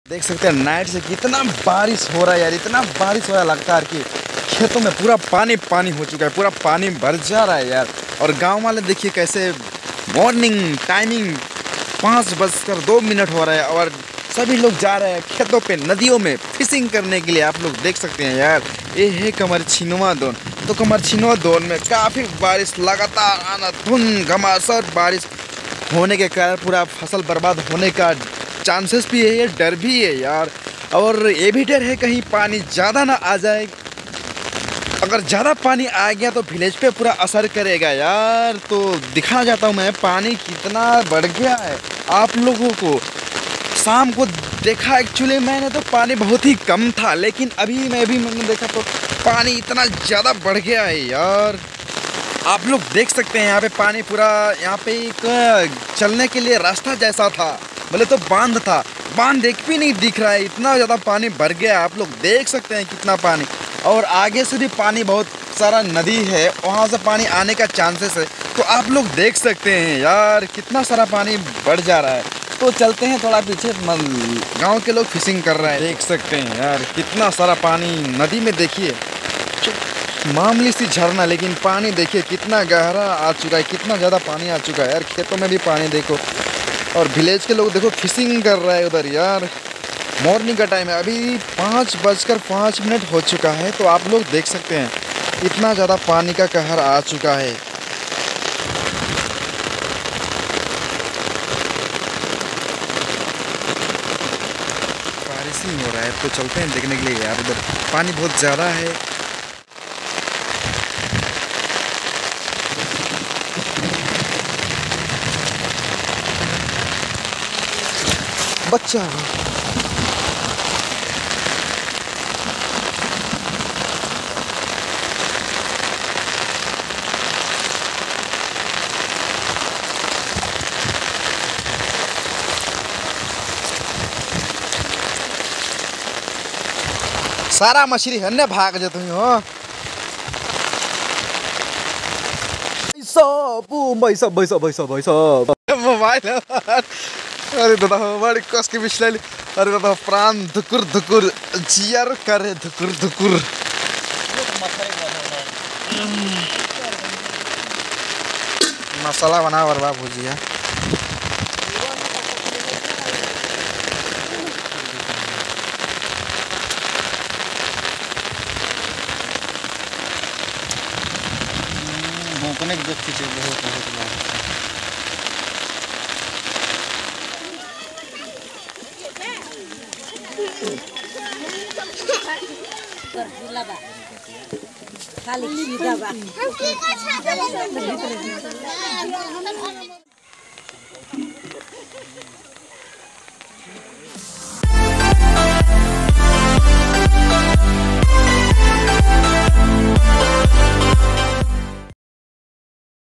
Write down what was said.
देख सकते हैं नाइट से कितना बारिश हो रहा है यार, इतना बारिश हो रहा है लगता है कि खेतों में पूरा पानी पानी हो चुका है, पूरा पानी भर जा रहा है यार। और गांव वाले देखिए कैसे मॉर्निंग टाइमिंग 5:02 हो रहा है और सभी लोग जा रहे हैं खेतों पे नदियों में फिशिंग करने के लिए। आप लोग देख सकते हैं यार, ये है कमरछिनवा दोन। तो कमरछिनवा दोन में काफ़ी बारिश लगातार आना धुंध घमासान बारिश होने के कारण पूरा फसल बर्बाद होने का चांसेस भी है, ये डर भी है यार। और ये भी डर है कहीं पानी ज़्यादा ना आ जाए, अगर ज़्यादा पानी आ गया तो विलेज पे पूरा असर करेगा यार। तो दिखाना चाहता हूँ मैं पानी कितना बढ़ गया है आप लोगों को। शाम को देखा एक्चुअली मैंने तो पानी बहुत ही कम था, लेकिन अभी मैंने देखा तो पानी इतना ज़्यादा बढ़ गया है यार। आप लोग देख सकते हैं यहाँ पे पानी पूरा, यहाँ पे एक चलने के लिए रास्ता जैसा था, बोले तो बांध था, बांध एक भी नहीं दिख रहा है, इतना ज़्यादा पानी भर गया। आप लोग देख सकते हैं कितना पानी, और आगे से भी पानी बहुत सारा नदी है, वहाँ से पानी आने का चांसेस है। तो आप लोग देख सकते हैं यार कितना सारा पानी बढ़ जा रहा है। तो चलते हैं थोड़ा पीछे, गांव के लोग फिशिंग कर रहे हैं। देख सकते हैं यार कितना सारा पानी नदी में, देखिए मामूली सी झरना, लेकिन पानी देखिए कितना गहरा आ चुका है, कितना ज़्यादा पानी आ चुका है यार। खेतों में भी पानी देखो, और विलेज के लोग देखो फिशिंग कर रहे हैं उधर यार। मॉर्निंग का टाइम है, अभी 5:05 हो चुका है। तो आप लोग देख सकते हैं इतना ज़्यादा पानी का कहर आ चुका है। बारिश ही हो रहा है, तो चलते हैं देखने के लिए यार, उधर पानी बहुत ज़्यादा है। बच्चा सारा मछली हन्ने भाग जाते हो। मोबाइल अरे दादा बड़ी कस के बिछला, अरे दादा प्राण धुकुर धुकुर जियर करे धुकुर धुकुर। मसाला बना बर्बाद भुजिया। भौंकने की व्यक्ति से बहुत खाली